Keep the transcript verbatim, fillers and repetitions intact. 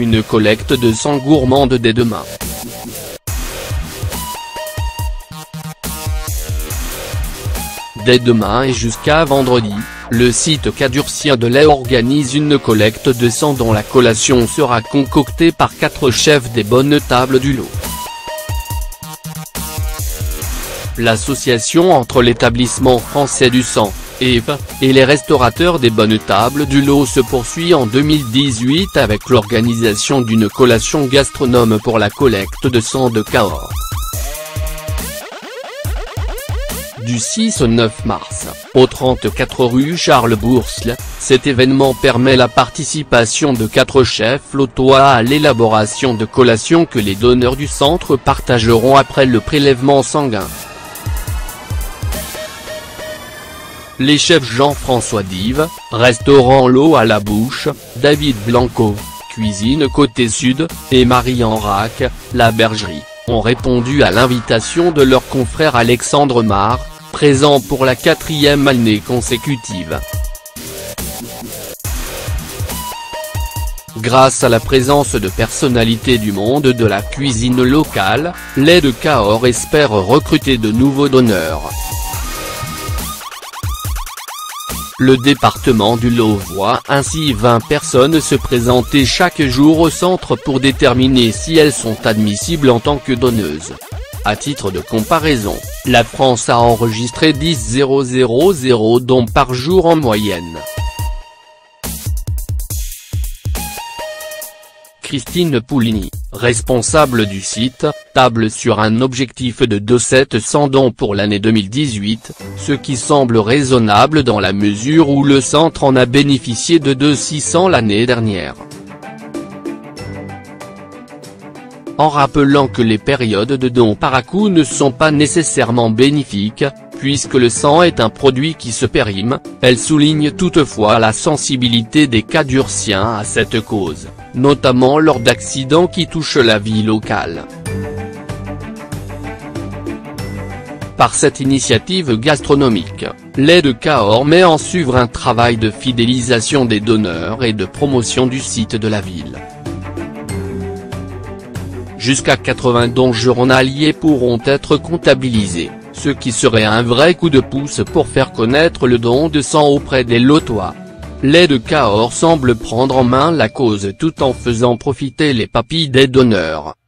une collecte de sang gourmande dès demain. Dès demain et jusqu'à vendredi, le site cadurcien de lait organise une collecte de sang dont la collation sera concoctée par quatre chefs des bonnes tables du lot. L'association entre l'établissement français du sang, E F, et les restaurateurs des bonnes tables du lot se poursuit en deux mille dix-huit avec l'organisation d'une collation gastronome pour la collecte de sang de Cahors. Du six au neuf mars, au trente-quatre rue Charles Bourseul, cet événement permet la participation de quatre chefs lotois à l'élaboration de collations que les donneurs du centre partageront après le prélèvement sanguin. Les chefs Jean-François Dive, restaurant L'eau à la bouche, David Blanco, cuisine côté sud, et Marie Enrac, la bergerie, ont répondu à l'invitation de leur confrère Alexandre Marre, présent pour la quatrième année consécutive. Grâce à la présence de personnalités du monde de la cuisine locale, Lait de Cahors espère recruter de nouveaux donneurs. Le département du Lot voit ainsi vingt personnes se présenter chaque jour au centre pour déterminer si elles sont admissibles en tant que donneuses. À titre de comparaison, la France a enregistré dix mille dons par jour en moyenne. Christine Poulini, responsable du site, table sur un objectif de deux mille sept cents dons pour l'année deux mille dix-huit, ce qui semble raisonnable dans la mesure où le centre en a bénéficié de deux mille six cents l'année dernière. En rappelant que les périodes de dons par à-coup ne sont pas nécessairement bénéfiques, puisque le sang est un produit qui se périme, elle souligne toutefois la sensibilité des cadurciens à cette cause, notamment lors d'accidents qui touchent la vie locale. Par cette initiative gastronomique, Lait de Cahors met en suivre un travail de fidélisation des donneurs et de promotion du site de la ville. Jusqu'à quatre-vingts dons journaliers pourront être comptabilisés, ce qui serait un vrai coup de pouce pour faire connaître le don de sang auprès des Lotois. Lait de Cahors semble prendre en main la cause tout en faisant profiter les papilles des donneurs.